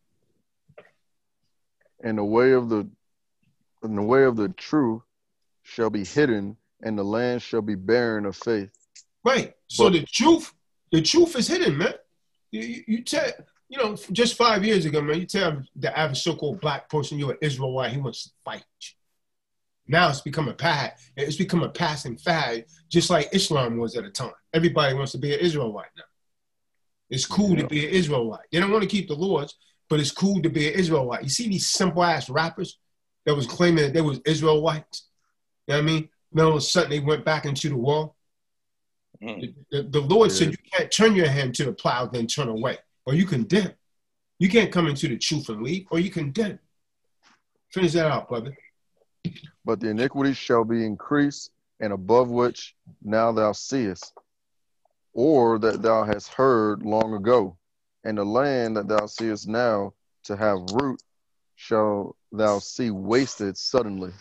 And the way of the and the way of the truth shall be hidden, and the land shall be barren of faith. Right. So but, the truth, the truth is hidden, man. You, you, you tell, you know, just five years ago, man, you tell the average so-called black person you're an Israelite, he wants to fight you. Now it's become a pad. It's become a passing fad, just like Islam was at a time. Everybody wants to be an Israelite now. It's cool yeah. to be an Israelite. They don't want to keep the laws, but it's cool to be an Israelite. You see these simple-ass rappers that was claiming that they was Israelites? You know what I mean? Then all of a sudden they went back into the wall. Mm. The, the, the Lord yeah. said you can't turn your hand to the plow, then turn away, or you condemn. You can't come into the truth and leave, or you condemn. Finish that out, brother. But the iniquity shall be increased, and above which now thou seest, or that thou hast heard long ago, and the land that thou seest now to have root shall thou see wasted suddenly.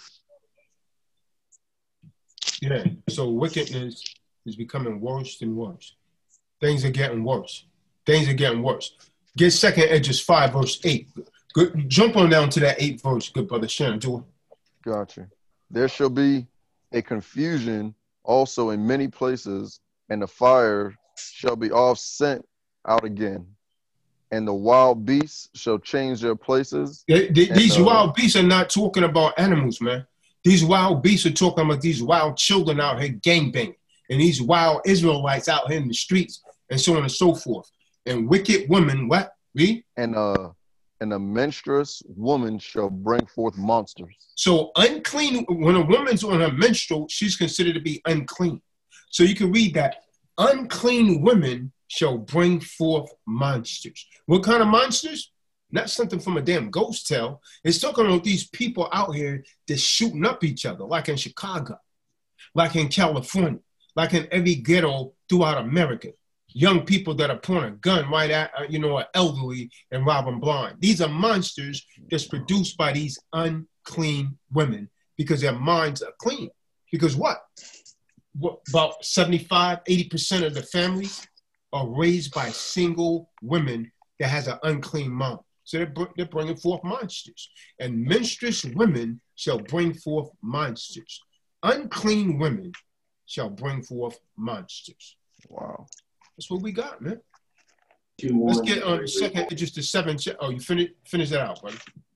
Yeah, so wickedness is becoming worse and worse. Things are getting worse. Things are getting worse. Get Second Edges five, verse eight. Good. Jump on down to that eight verse, good brother Shannon. Do it. Gotcha. There shall be a confusion also in many places, and the fire shall be oft sent out again, and the wild beasts shall change their places. They, they, these the, wild beasts are not talking about animals, man. These wild beasts are talking about these wild children out here gangbanging, and these wild Israelites out here in the streets, and so on and so forth. And wicked women, what? Read? And uh, and a menstruous woman shall bring forth monsters. So unclean, when a woman's on her menstrual, she's considered to be unclean. So you can read that. Unclean women shall bring forth monsters. What kind of monsters? Not something from a damn ghost tale. It's talking about these people out here that's shooting up each other, like in Chicago, like in California, like in every ghetto throughout America. Young people that are pulling a gun right at, uh, you know, an elderly and robbing blind. These are monsters that's produced by these unclean women because their minds are clean. Because what? What about seventy-five, eighty percent of the families are raised by single women that has an unclean mom. So they're, they're bringing forth monsters. And menstruous women shall bring forth monsters. Unclean women shall bring forth monsters. Wow. That's what we got, man. Let's get on the second, just the seven. Oh, you finish finish that out, buddy.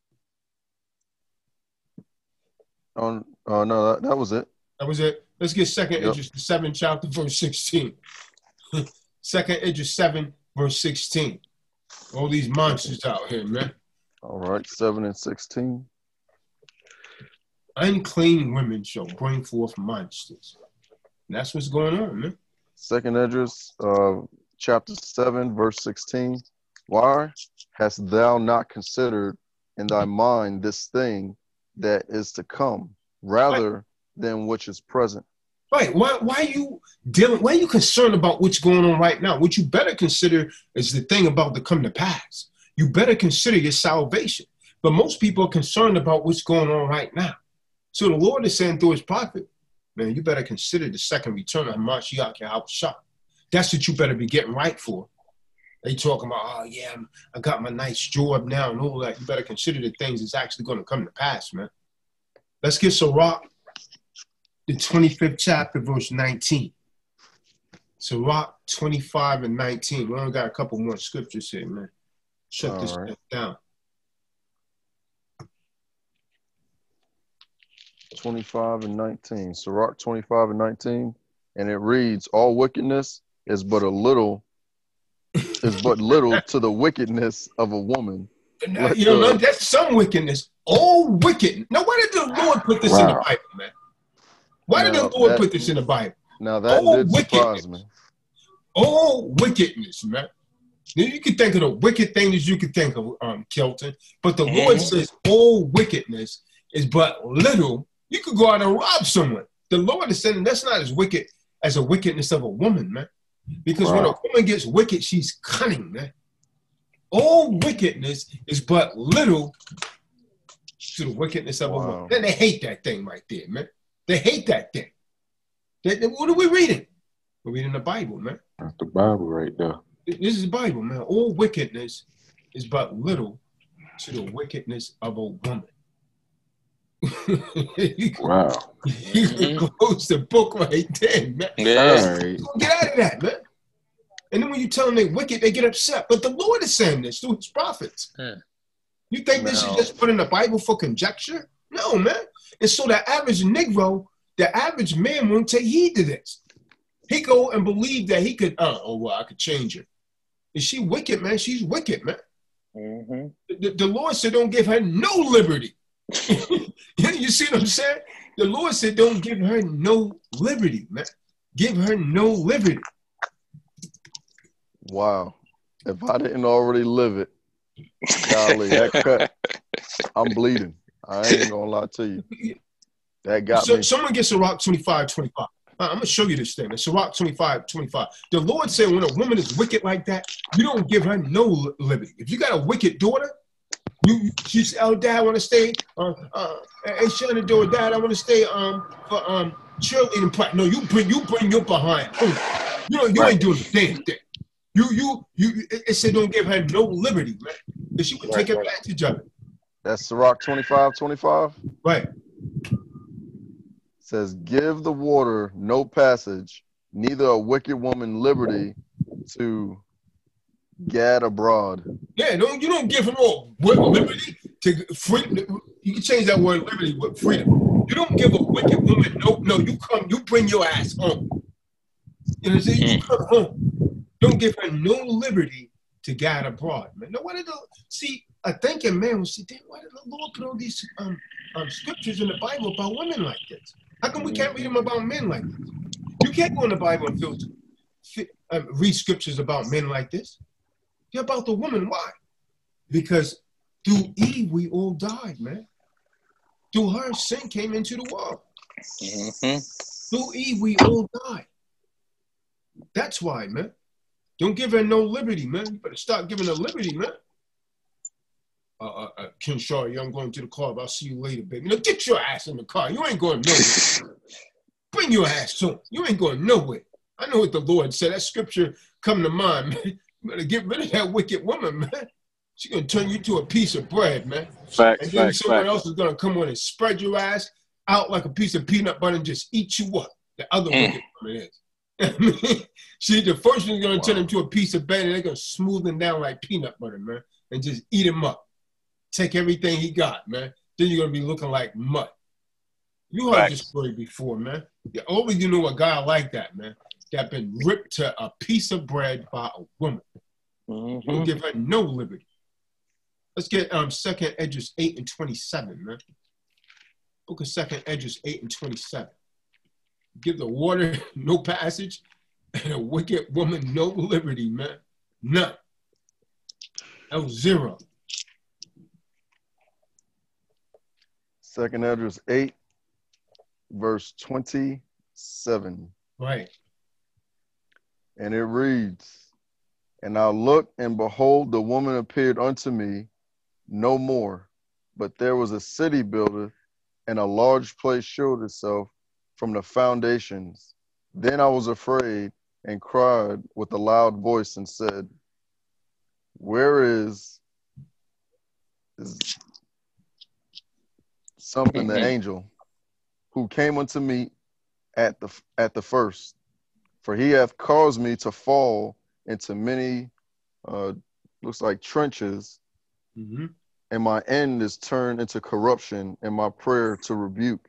Oh, uh, no, that, that was it. That was it. Let's get second Yep. Idris, the seventh chapter, verse sixteen. Second Idris seven, verse sixteen. All these monsters out here, man. All right, seven and sixteen. Unclean women shall bring forth monsters. And that's what's going on, man. Second Esdras, uh, chapter seven, verse sixteen. Why hast thou not considered in thy mind this thing that is to come, rather right. than which is present? Right. Why, why are you dealing? Why are you concerned about what's going on right now? What you better consider is the thing about to come to pass. You better consider your salvation. But most people are concerned about what's going on right now. So the Lord is saying through his prophet, man, you better consider the second return of Mashiach, a o c. That's what you better be getting right for. They talking about, oh, yeah, I'm, I got my nice job now and all that. You better consider the things that's actually going to come to pass, man. Let's get Sirach, the twenty-fifth chapter, verse nineteen. Sirach twenty-five and nineteen. We only got a couple more scriptures here, man. Shut this right. down. twenty-five and nineteen. Sirach twenty-five and nineteen. And it reads, all wickedness is but a little, is but little to the wickedness of a woman. Now, you know, the, that's some wickedness. All wicked. Now, why did the Lord put this wow. in the Bible, man? Why did the Lord that, put this in the Bible? Now, that all did surprise me. All wickedness, man. Now, you can think of the wicked things you can think of, um, Kelton, but the mm-hmm. Lord says all wickedness is but little. You could go out and rob someone. The Lord is saying that's not as wicked as a wickedness of a woman, man. Because wow. when a woman gets wicked, she's cunning, man. All wickedness is but little to the wickedness of wow. a woman. Then they hate that thing right there, man. They hate that thing. They, they, what are we reading? We're reading the Bible, man. That's the Bible right there. This is the Bible, man. All wickedness is but little to the wickedness of a woman. you wow. You can close the book right there, man. Yeah. Right. Get out of that, man. And then when you tell them they're wicked, they get upset. But the Lord is saying this through his prophets. Yeah. You think no. this is just put in the Bible for conjecture? No, man. And so the average Negro, the average man won't take heed to this. He go and believe that he could, uh, oh, well, I could change her. Is she wicked, man? She's wicked, man. Mm-hmm. The, the Lord said don't give her no liberty. You see what I'm saying? The Lord said don't give her no liberty, man. give her no liberty. Wow. If I didn't already live it, golly, that cut, I'm bleeding. I ain't gonna lie to you. That got so, me. Someone gets Sirach twenty-five twenty-five. I'm going to show you this thing. Sirach twenty-five twenty-five. The Lord said when a woman is wicked like that, you don't give her no liberty. If you got a wicked daughter, you she said, oh, Dad, I want to stay. Uh, uh, hey, shut the door, Dad, I want to stay um, for um, cheerleading practice. No, you bring you bring your behind home. You know, you Right. ain't doing a damn thing. You, you, you, it said don't give her no liberty, man. Because she would Right, take right. advantage of it. That's Sirach twenty-five twenty-five. Right. Says, give the water no passage, neither a wicked woman liberty to gad abroad. Yeah, don't you don't give her no liberty to free. You can change that word liberty with freedom. You don't give a wicked woman no, no. You come, you bring your ass home. You know what I'm saying? You come home. Don't give her no liberty to gad abroad, man. No, why did the see? A thinking man will say, damn, why did the Lord put all these um, um scriptures in the Bible about women like this? How come we can't read them about men like this? You can't go in the Bible and feel, uh, read scriptures about men like this. You're about the woman. Why? Because through Eve, we all died, man. Through her, sin came into the world. Mm-hmm. Through Eve, we all died. That's why, man. Don't give her no liberty, man. You better start giving her liberty, man. Uh, uh, uh, Ken Shaw, I'm going to the club. I'll see you later, baby. Now get your ass in the car. You ain't going nowhere. Bring your ass home. You ain't going nowhere. I know what the Lord said. That scripture come to mind, man. You better get rid of that wicked woman, man. She's going to turn you to a piece of bread, man. Facts, And then facts, someone facts. else is going to come on and spread your ass out like a piece of peanut butter and just eat you up. The other Mm. wicked woman is. I mean, see, the first one's going to turn Wow. him to a piece of bread and they're going to smooth him down like peanut butter, man, and just eat him up. Take everything he got, man. Then you're going to be looking like mud. You heard Facts. this story before, man. Yeah, only you know a guy like that, man, that been ripped to a piece of bread by a woman. Mm-hmm. Don't give her no liberty. Let's get um Second Edges eight and twenty-seven, man. Book of Second Edges eight and twenty-seven. Give the water no passage and a wicked woman no liberty, man. None. That was zero. Second Edges eight, verse twenty-seven. Right. And it reads, and I looked, and behold, the woman appeared unto me no more. But there was a city builded, and a large place showed itself from the foundations. Then I was afraid, and cried with a loud voice, and said, where is, is something the Mhm. angel who came unto me at the at the first? For he hath caused me to fall into many, uh, looks like trenches, Mm-hmm. and my end is turned into corruption, and my prayer to rebuke.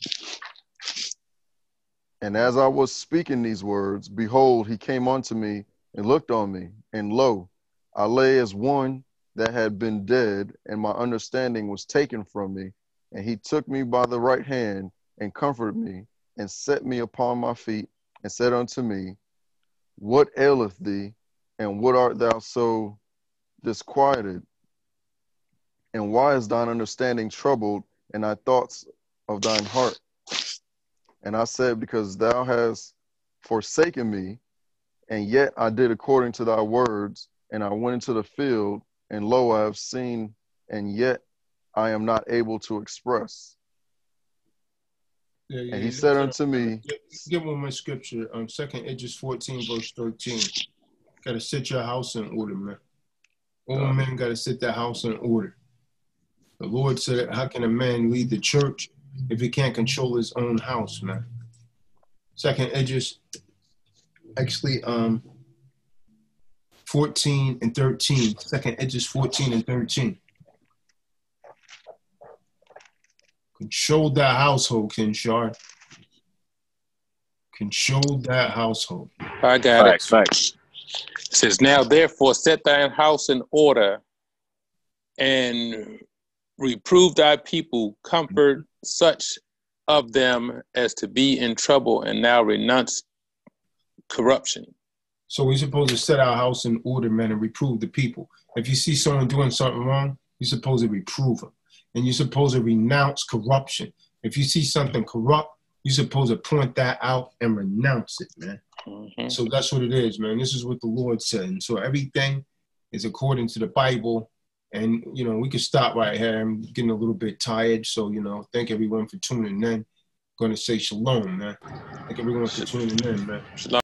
And as I was speaking these words, behold, he came unto me and looked on me, and lo, I lay as one that had been dead, and my understanding was taken from me. And he took me by the right hand and comforted me, and set me upon my feet, and said unto me, what aileth thee, and what art thou so disquieted? And why is thine understanding troubled, and thy thoughts of thine heart? And I said, because thou hast forsaken me, and yet I did according to thy words, and I went into the field, and lo, I have seen, and yet I am not able to express. Yeah, yeah, And he yeah. said unto me, Give, give one more scripture. Um, Second Edges fourteen, verse thirteen. Gotta set your house in order, man. All Uh. men gotta set their house in order. The Lord said, how can a man lead the church if he can't control his own house, man? Second Edges, actually, um, fourteen and thirteen. Second Edges fourteen and thirteen. Control that household, Kinshard. Control that household. I got Facts, it. facts. It says, now therefore set thine house in order and reprove thy people, comfort such of them as to be in trouble, and now renounce corruption. So we're supposed to set our house in order, man, and reprove the people. If you see someone doing something wrong, you're supposed to reprove them. And you're supposed to renounce corruption. If you see something corrupt, you're supposed to point that out and renounce it, man. Mm-hmm. So that's what it is, man. This is what the Lord said. And so everything is according to the Bible. And, you know, we can stop right here. I'm getting a little bit tired. So, you know, thank everyone for tuning in. Going to say shalom, man. Thank everyone for tuning in, man. Shalom.